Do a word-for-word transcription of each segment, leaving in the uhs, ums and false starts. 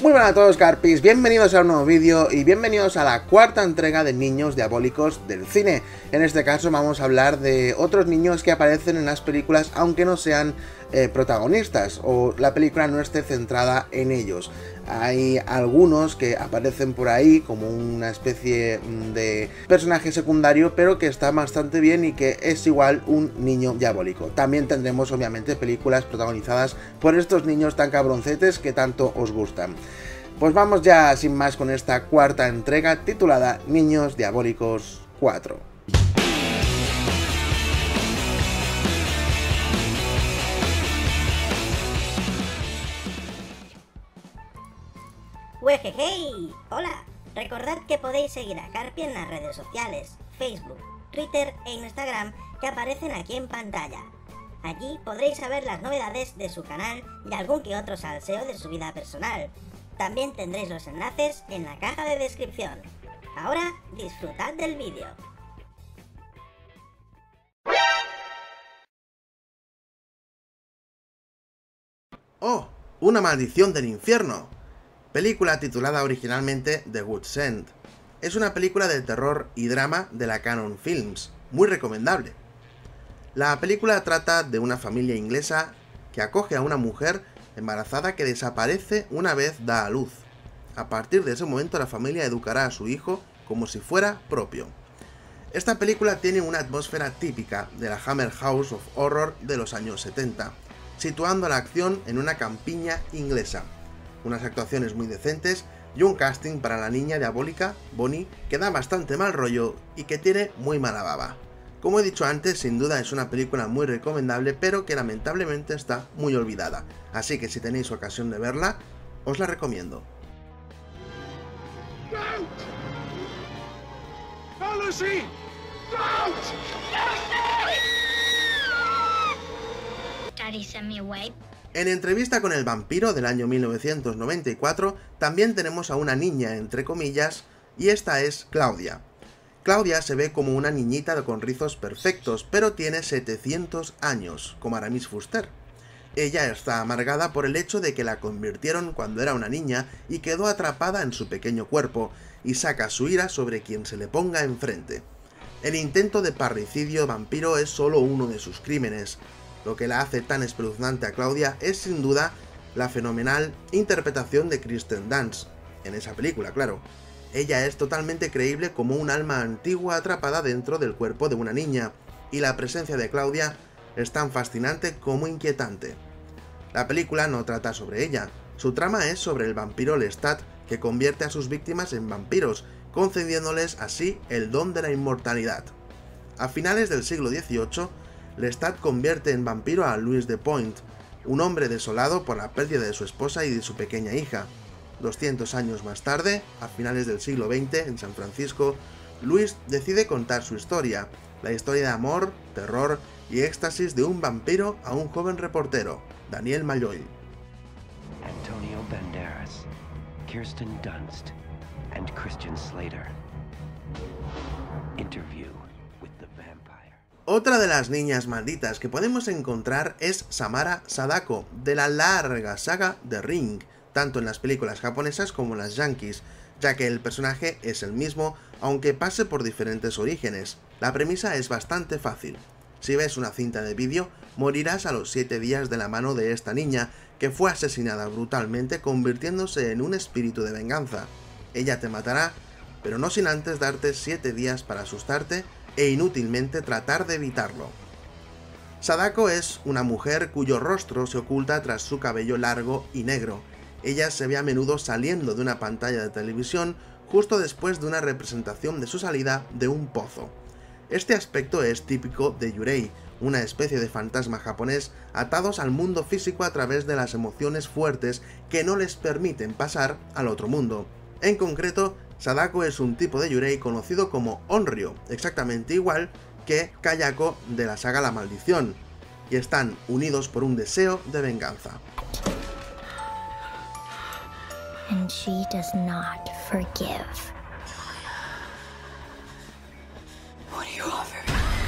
Muy buenas a todos, Carpis, bienvenidos a un nuevo vídeo y bienvenidos a la cuarta entrega de Niños Diabólicos del cine. En este caso vamos a hablar de otros niños que aparecen en las películas aunque no sean eh, protagonistas o la película no esté centrada en ellos. Hay algunos que aparecen por ahí como una especie de personaje secundario, pero que está bastante bien y que es igual un niño diabólico. También tendremos obviamente películas protagonizadas por estos niños tan cabroncetes que tanto os gustan. Pues vamos ya sin más con esta cuarta entrega titulada Niños Diabólicos cuatro. ¡Wejejey! ¡Hola! Recordad que podéis seguir a Carpi en las redes sociales, Facebook, Twitter e Instagram que aparecen aquí en pantalla. Allí podréis saber las novedades de su canal y algún que otro salseo de su vida personal. También tendréis los enlaces en la caja de descripción. Ahora disfrutad del vídeo. ¡Oh! ¡Una maldición del infierno! Película titulada originalmente The Witch's End. Es una película de terror y drama de la Cannon Films, muy recomendable. La película trata de una familia inglesa que acoge a una mujer embarazada que desaparece una vez da a luz. A partir de ese momento la familia educará a su hijo como si fuera propio. Esta película tiene una atmósfera típica de la Hammer House of Horror de los años setenta, situando la acción en una campiña inglesa. Unas actuaciones muy decentes y un casting para la niña diabólica, Bonnie, que da bastante mal rollo y que tiene muy mala baba. Como he dicho antes, sin duda es una película muy recomendable, pero que lamentablemente está muy olvidada, así que si tenéis ocasión de verla, os la recomiendo. Daddy sent me away. En Entrevista con el vampiro del año mil novecientos noventa y cuatro también tenemos a una niña entre comillas y esta es Claudia. Claudia se ve como una niñita con rizos perfectos, pero tiene setecientos años, como Aramis Fuster. Ella está amargada por el hecho de que la convirtieron cuando era una niña y quedó atrapada en su pequeño cuerpo, y saca su ira sobre quien se le ponga enfrente. El intento de parricidio vampiro es solo uno de sus crímenes. Lo que la hace tan espeluznante a Claudia es sin duda la fenomenal interpretación de Kirsten Dunst, en esa película, claro. Ella es totalmente creíble como un alma antigua atrapada dentro del cuerpo de una niña, y la presencia de Claudia es tan fascinante como inquietante. La película no trata sobre ella, su trama es sobre el vampiro Lestat, que convierte a sus víctimas en vampiros, concediéndoles así el don de la inmortalidad. A finales del siglo dieciocho, Lestat convierte en vampiro a Louis de Point, un hombre desolado por la pérdida de su esposa y de su pequeña hija. doscientos años más tarde, a finales del siglo veinte, en San Francisco, Louis decide contar su historia, la historia de amor, terror y éxtasis de un vampiro a un joven reportero, Daniel Malloy. Antonio Banderas, Kirsten Dunst, and Christian Slater. Interview with the vampire. Otra de las niñas malditas que podemos encontrar es Samara Sadako, de la larga saga de Ring, tanto en las películas japonesas como en las yankees, ya que el personaje es el mismo, aunque pase por diferentes orígenes. La premisa es bastante fácil. Si ves una cinta de vídeo, morirás a los siete días de la mano de esta niña, que fue asesinada brutalmente convirtiéndose en un espíritu de venganza. Ella te matará, pero no sin antes darte siete días para asustarte e inútilmente tratar de evitarlo. Sadako es una mujer cuyo rostro se oculta tras su cabello largo y negro. Ella se ve a menudo saliendo de una pantalla de televisión justo después de una representación de su salida de un pozo. Este aspecto es típico de Yurei, una especie de fantasma japonés atados al mundo físico a través de las emociones fuertes que no les permiten pasar al otro mundo. En concreto, Sadako es un tipo de Yurei conocido como Onryo, exactamente igual que Kayako de la saga La Maldición, y están unidos por un deseo de venganza. And she does not forgive. What do you offer?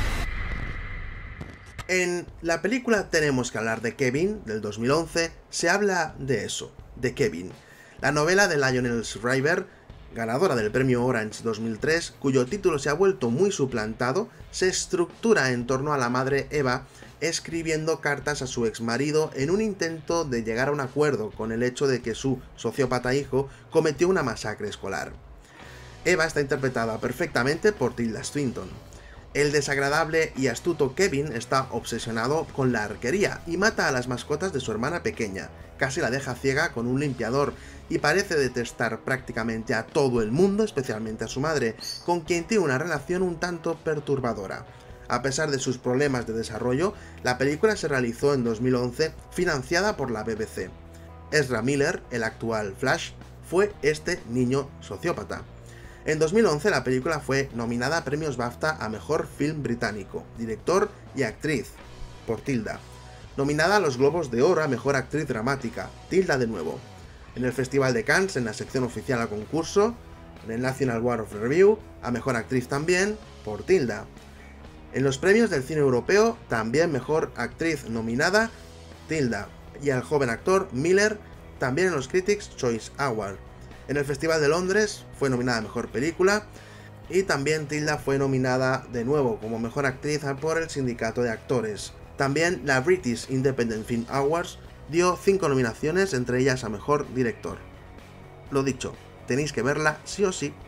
En la película Tenemos que hablar de Kevin, del dos mil once, se habla de eso, de Kevin. La novela de Lionel Shriver, ganadora del premio Orange dos mil tres, cuyo título se ha vuelto muy suplantado, se estructura en torno a la madre Eva escribiendo cartas a su exmarido en un intento de llegar a un acuerdo con el hecho de que su sociópata hijo cometió una masacre escolar. Eva está interpretada perfectamente por Tilda Swinton. El desagradable y astuto Kevin está obsesionado con la arquería y mata a las mascotas de su hermana pequeña, casi la deja ciega con un limpiador y parece detestar prácticamente a todo el mundo, especialmente a su madre, con quien tiene una relación un tanto perturbadora. A pesar de sus problemas de desarrollo, la película se realizó en dos mil once, financiada por la B B C. Ezra Miller, el actual Flash, fue este niño sociópata. En dos mil once la película fue nominada a premios BAFTA a Mejor Film Británico, Director y Actriz, por Tilda. Nominada a los Globos de Oro a Mejor Actriz Dramática, Tilda de nuevo. En el Festival de Cannes, en la sección oficial a concurso, en el National Board of Review, a Mejor Actriz también, por Tilda. En los premios del cine europeo, también Mejor Actriz nominada, Tilda, y al joven actor Miller, también en los Critics' Choice Award. En el Festival de Londres fue nominada a Mejor Película, y también Tilda fue nominada de nuevo como Mejor Actriz por el Sindicato de Actores. También la British Independent Film Awards dio cinco nominaciones, entre ellas a Mejor Director. Lo dicho, tenéis que verla sí o sí.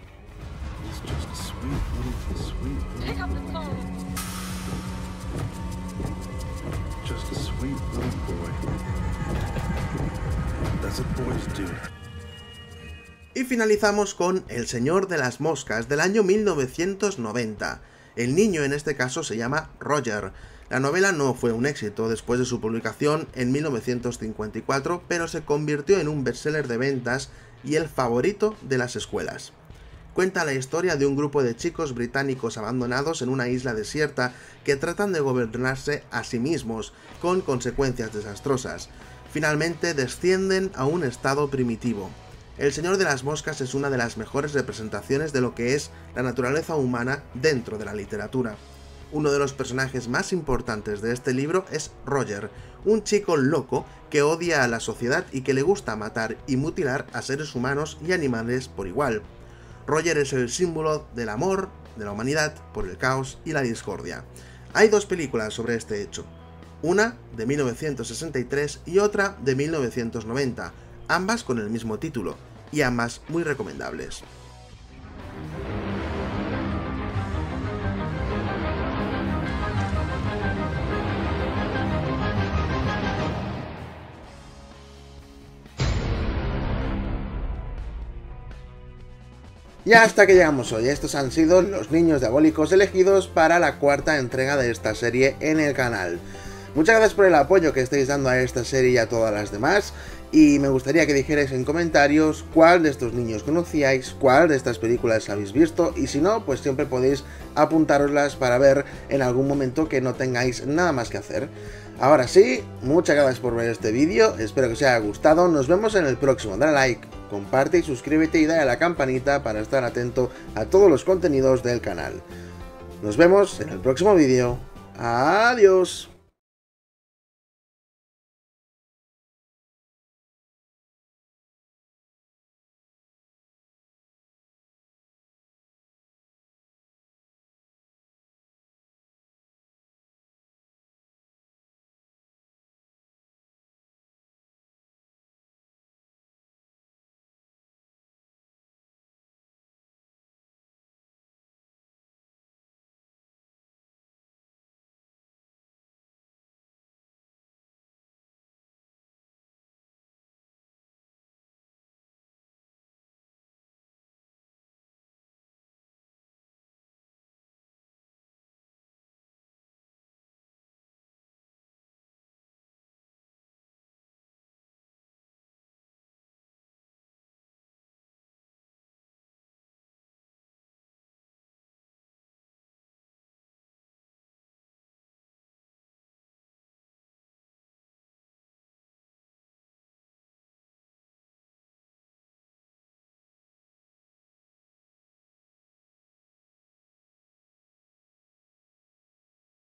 Pick up the phone. Just a sweet little boy. That's what boys do. Y finalizamos con El Señor de las Moscas, del año mil novecientos noventa. El niño en este caso se llama Roger. La novela no fue un éxito después de su publicación en mil novecientos cincuenta y cuatro, pero se convirtió en un bestseller de ventas y el favorito de las escuelas. Cuenta la historia de un grupo de chicos británicos abandonados en una isla desierta que tratan de gobernarse a sí mismos, con consecuencias desastrosas. Finalmente descienden a un estado primitivo. El Señor de las Moscas es una de las mejores representaciones de lo que es la naturaleza humana dentro de la literatura. Uno de los personajes más importantes de este libro es Roger, un chico loco que odia a la sociedad y que le gusta matar y mutilar a seres humanos y animales por igual. Roger es el símbolo del amor, de la humanidad, por el caos y la discordia. Hay dos películas sobre este hecho, una de mil novecientos sesenta y tres y otra de mil novecientos noventa, ambas con el mismo título, y ambas muy recomendables. Y hasta que llegamos hoy, estos han sido los niños diabólicos elegidos para la cuarta entrega de esta serie en el canal. Muchas gracias por el apoyo que estáis dando a esta serie y a todas las demás, y me gustaría que dijerais en comentarios cuál de estos niños conocíais, cuál de estas películas habéis visto, y si no, pues siempre podéis apuntároslas para ver en algún momento que no tengáis nada más que hacer. Ahora sí, muchas gracias por ver este vídeo, espero que os haya gustado, nos vemos en el próximo, dale like, comparte y suscríbete y dale a la campanita para estar atento a todos los contenidos del canal. Nos vemos en el próximo vídeo, adiós.